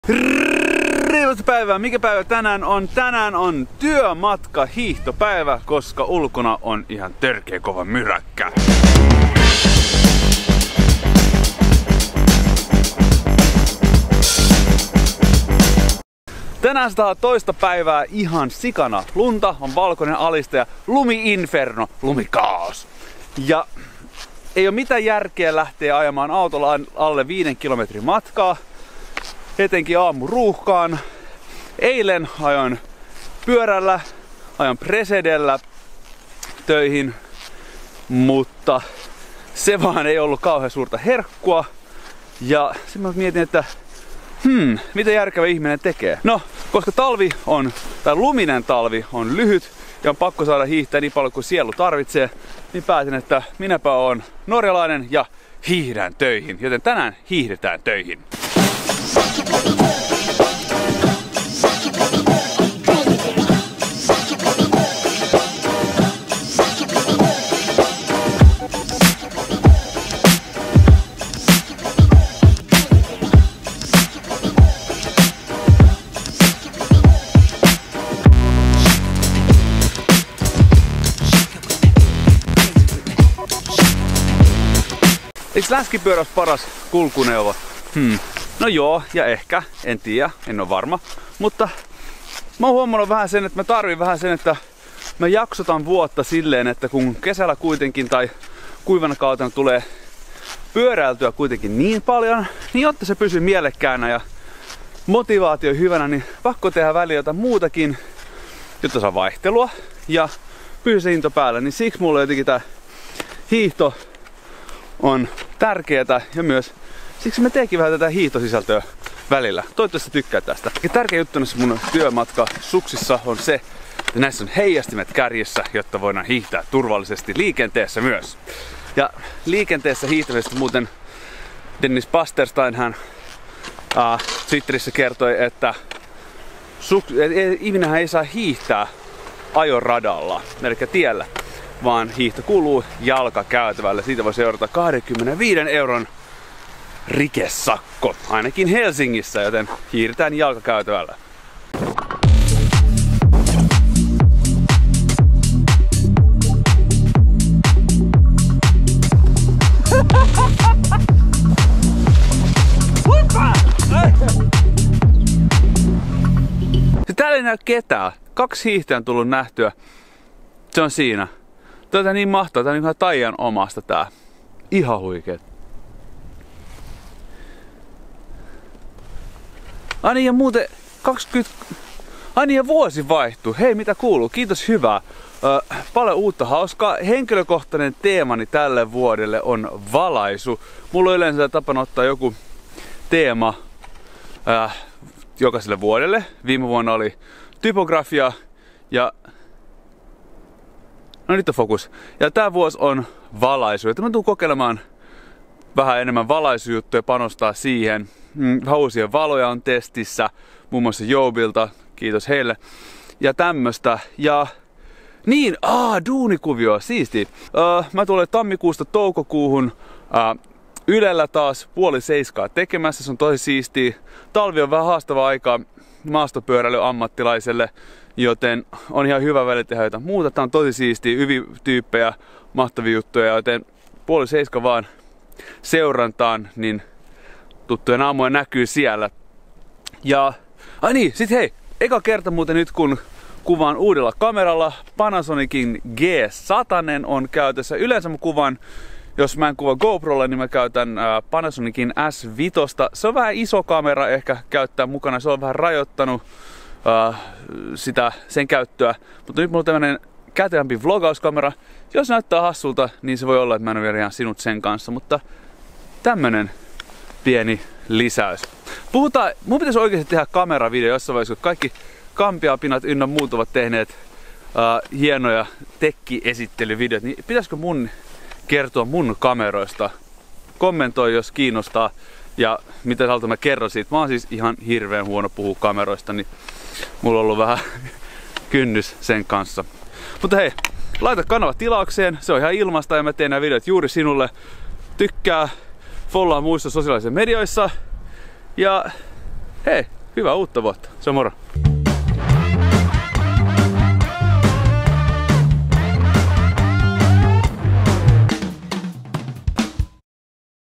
Riivasta päivää. Mikä päivä tänään on? Tänään on työmatka hiihtopäivä, koska ulkona on ihan törkeä kova myräkkä. Tänään sataa toista päivää ihan sikana. Lunta on valkoinen aliste ja lumi-inferno, lumikaos. Ja ei ole mitään järkeä lähteä ajamaan autolla alle 5 kilometrin matkaa. Etenkin aamuruuhkaan. Eilen ajoin pyörällä, ajoin Presedellä töihin, mutta se vaan ei ollut kauhean suurta herkkua. Ja sitten mä mietin, että mitä järkevä ihminen tekee? No, koska luminen talvi on lyhyt ja on pakko saada hiihtää niin paljon kuin sielu tarvitsee, niin päätin, että minäpä oon norjalainen ja hiihdän töihin. Joten tänään hiihdetään töihin. Eikö läskipyörä paras kulkuneuvo? No joo, ja ehkä, en tiedä, en ole varma. Mutta mä oon huomannut vähän sen, että mä tarvin vähän sen, että mä jaksotan vuotta silleen, että kun kesällä kuitenkin tai kuivana kautena tulee pyöräiltyä kuitenkin niin paljon, niin jotta se pysyy mielekkäänä ja motivaatio hyvänä, niin pakko tehdä väliin jotain muutakin, jotta saa vaihtelua ja pysyy se into päällä. Niin siksi mulle jotenkin tää hiihto on tärkeetä ja myös siksi mä teenkin vähän tätä hiihtosisältöä välillä. Toivottavasti tykkää tästä. Ja tärkeä juttu näissä mun työmatka suksissa on se, että näissä on heijastimet kärjessä, jotta voidaan hiihtää turvallisesti liikenteessä myös. Ja liikenteessä hiihtämisestä muuten Dennis Pasterstein hän Twitterissä kertoi, että ihminenhän ei saa hiihtää ajoradalla, eli tiellä, vaan hiihto kuuluu jalkakäytävälle. Siitä voi seurata 25 € rikesakko, ainakin Helsingissä, joten hiihdetään jalkakäytävällä. Täällä ei näy ketään. 2 hiihtäjää on tullut nähtyä. Se on siinä. Tätä on niin mahtavaa, tää on ihan taian omasta tää. Ihan huikeet. Ani ja muuten 20... Ani ja vuosi vaihtuu. Hei, mitä kuuluu? Kiitos, hyvää. Paljon uutta hauskaa. Henkilökohtainen teemani tälle vuodelle on valaisu. Mulla on yleensä tapana ottaa joku teema jokaiselle vuodelle. Viime vuonna oli typografia ja... No nyt on fokus. Ja tää vuosi on valaisu. Joten mä tuun kokeilemaan vähän enemmän valaisujuttuja, panostaa siihen. Uusia valoja on testissä, muun muassa Jobilta, kiitos heille. Ja tämmöstä. Ja niin, duunikuvio, siisti. Mä tulen tammikuusta toukokuuhun Ylellä taas 6:30 tekemässä, se on tosi siistiä. Talvi on vähän haastava aika maastopyöräily ammattilaiselle, joten on ihan hyvä väli tehdä jotain muuta. Tää on tosi siistiä, hyviä tyyppejä, mahtavia juttuja, joten 6:30 vaan seurantaan, niin tuttujen aamuja näkyy siellä. Ja sit hei, eka kerta muuten nyt kun kuvaan uudella kameralla, Panasonicin G100 on käytössä. Yleensä mä kuvaan, jos mä en kuva GoProlla, niin mä käytän Panasonicin S5. Se on vähän iso kamera ehkä käyttää mukana, se on vähän rajoittanut sen käyttöä. Mutta nyt mulla on tämmönen kätevämpi vlogauskamera. Jos näyttää hassulta, niin se voi olla, että mä en ole vielä ihan sinut sen kanssa, mutta tämmönen pieni lisäys. Mun pitäisi oikeasti tehdä kameravideo jossain vaiheessa, kun kaikki Kampiapinat ynnä muut ovat tehneet hienoja tekki-esittelyvideot, niin pitäisikö mun kertoa mun kameroista? Kommentoi, jos kiinnostaa ja mitä sä mä kerron siitä. Mä oon siis ihan hirveän huono puhua kameroista, niin mulla on ollut vähän kynnys sen kanssa. Mutta hei, laita kanava tilaukseen, se on ihan ilmasta ja mä teen nämä videot juuri sinulle. Tykkää, followaa muissa sosiaalisissa medioissa ja hei, hyvää uutta vuotta. Se on moro.